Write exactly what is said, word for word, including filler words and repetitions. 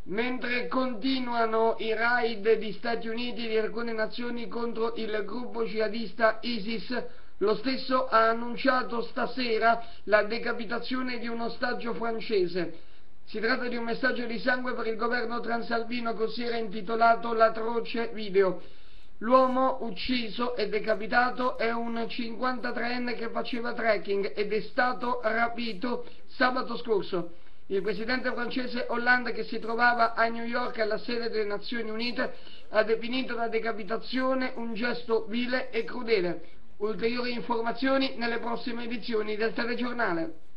Mentre continuano i raid di Stati Uniti e di alcune nazioni contro il gruppo jihadista ISIS, lo stesso ha annunciato stasera la decapitazione di un ostaggio francese. Si tratta di un messaggio di sangue per il governo transalpino, così era intitolato l'atroce video. L'uomo ucciso e decapitato è un cinquantatreenne che faceva trekking ed è stato rapito sabato scorso. Il presidente francese Hollande, che si trovava a New York alla sede delle Nazioni Unite, ha definito la decapitazione un gesto vile e crudele. Ulteriori informazioni nelle prossime edizioni del telegiornale.